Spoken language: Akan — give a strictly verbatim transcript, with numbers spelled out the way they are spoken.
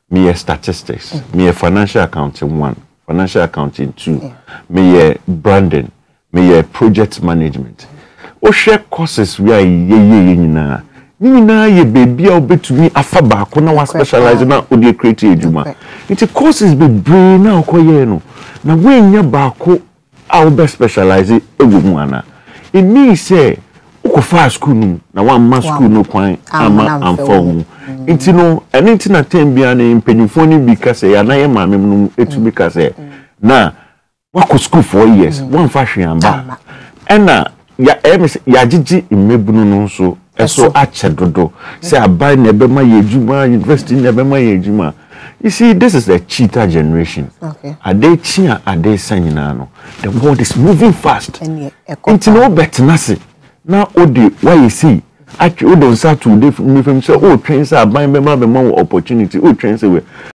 me a statistics, mm. me a financial accounting one, financial accounting two, yeah. me a branding, me a project management. O share courses we are ye ye ye na. Ni na ye baby a obetumi afa ba ko na wa specialize na o dey create ejuma. It courses be brain na okoye no. Na we nya ba ko a o be specialize egu mu ana. It means say uko fa school no na one man school no kwan ama amfo. Inti no eni nti na tem bia na mpanyufo ni bi ka say ya na ye maame no etumi ka say na wako school for years one fa hweamba. Ena ya emis ya gigi imebunu no so eso achedodo say abai na ebema ye ejuma university na ebema ye ejuma. You see, this is the cheetah generation. Okay. Are they chia? Are they saying no? The world is moving fast. Into no better nasi. Now, Odi, why you see? Actually, don't start to me from say, oh, trains are buying me more opportunity. Oh, trains away.